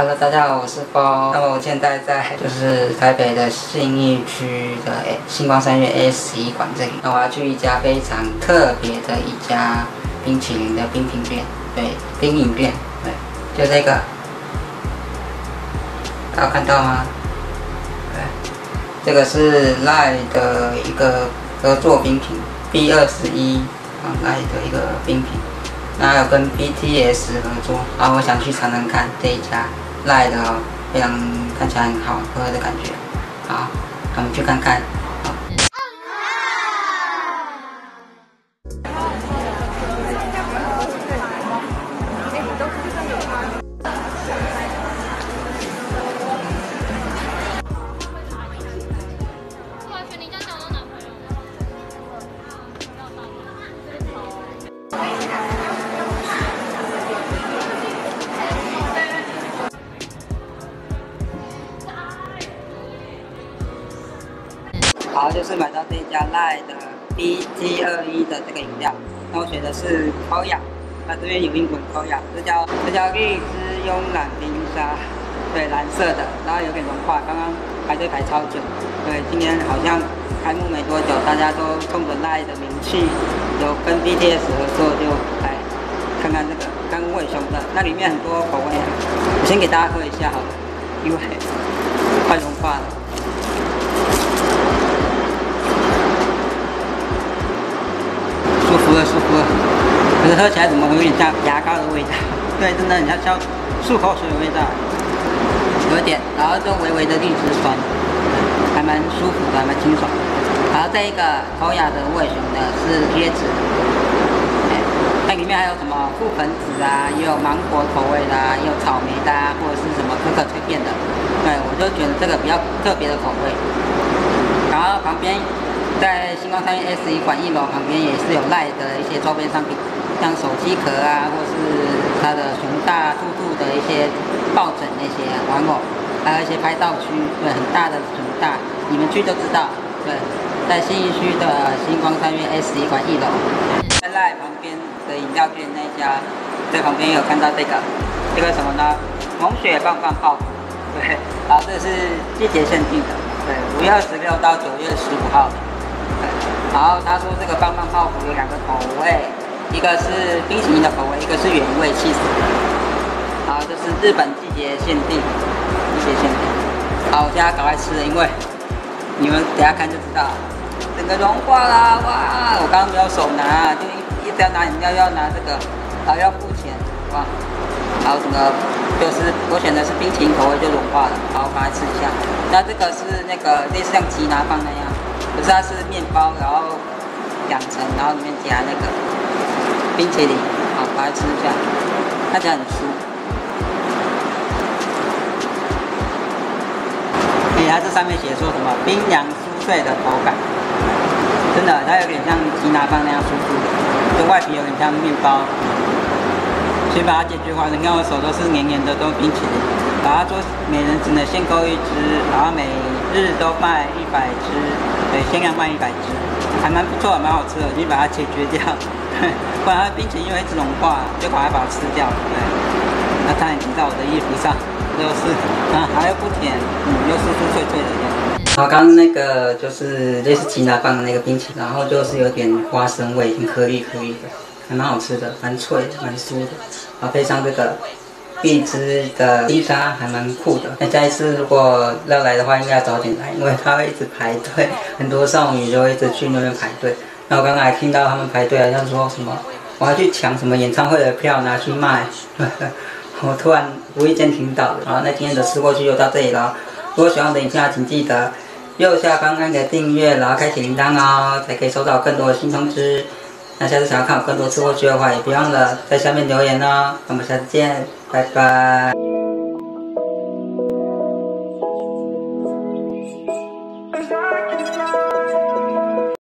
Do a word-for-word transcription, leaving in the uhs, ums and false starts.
Hello， 大家好，我是风。那么我现在在就是台北的信义区的星光三月 A 十一馆这里。那我要去一家非常特别的一家冰淇淋的冰品店，对，冰饮店，对，就这个，大家看到吗？对，这个是赖的一个合作冰品 B 二十一啊，赖的一个冰品。那还有跟 B T S 合作，然后我想去尝尝看这一家赖的哦，非常看起来很好喝的感觉。好，我们去看看。好。好，就是买到这一家赖的 B T 二十一的这个饮料，那我选的是高雅，它这边有英文高雅，这叫这叫荔枝慵懒冰沙，对，蓝色的，然后有点融化，刚刚排队排超久，对，今天好像开幕没多久，大家都冲着赖的名气，有跟 B T S 合作，就来看看这个甘味熊的，那里面很多口味啊，我先给大家喝一下好了，因为快融化了。舒服了，舒服了。可是喝起来怎么有点像牙膏的味道？对，真的很像消漱口水的味道，有一点，然后就微微的荔枝酸，还蛮舒服的，还蛮清爽。然后这一个高雅的味熊呢是椰子，那里面还有什么覆盆子啊，也有芒果口味的啊，也有草莓的啊，或者是什么可可脆片的。对，我就觉得这个比较特别的口味。然后旁边。在星光三月 S 一馆一楼旁边也是有赖的一些周边商品，像手机壳啊，或是它的熊大、兔兔的一些抱枕那些玩偶，还有一些拍照区，对，很大的熊大，你们去就知道。对，在信义区的星光三月 S 一馆一楼，在赖旁边的饮料店那家，在旁边有看到这个，这个什么呢？萌雪棒棒泡芙，对，然后这是季节限定的，对，五月二十六到九月十五号。然后他说这个棒棒泡芙有两个口味，一个是冰淇淋的口味，一个是原味起司的。好，这是日本季节限定，季节限定。好，我现在赶快吃了，因为你们等下看就知道，整个融化啦！哇，我刚刚没有手拿，就一一直要拿饮料，要拿这个，然后要付钱，哇！然后整个就是我选的是冰淇淋口味，就融化了。好，我赶快吃一下。那这个是那个类似像吉拿棒那样。可是它是面包，然后两层，然后里面夹那个冰淇淋，好，把它吃一下，看起来很酥。而且它这上面写说什么冰凉酥脆的口感，真的，它有点像吉拿棒那样酥酥的，就外皮有点像面包。所以把它解决完，你看我手都是黏黏的，都冰淇淋。然后说每人只能限购一支，然后每日都卖一百支，对，限量卖一百支，还蛮不错，蛮好吃的，我就把它解决掉，不然它冰淇淋会一直融化，就赶快把它吃掉。对，那它已经在我的衣服上，就是啊，还又不甜，嗯，又酥酥脆脆的这样。然后刚刚那个就是类似吉拿棒的那个冰淇淋，然后就是有点花生味，挺颗粒颗粒的，还蛮好吃的，蛮脆，蛮酥的，然后配上这个。荔枝的冰沙还蛮酷的，那下一次如果要来的话，应该要早点来，因为他会一直排队，很多少女就会一直去那边排队。那我刚刚还听到他们排队好像说什么，我要去抢什么演唱会的票拿去卖，我突然无意间听到的。然后那今天的吃过去就到这里了，如果喜欢我的影片，请记得右下方按个订阅，然后开启铃铛哦，才可以收到更多的新通知。那下次想要看我更多吃过去的话，也别忘了在下面留言哦。那我们下次见，拜拜。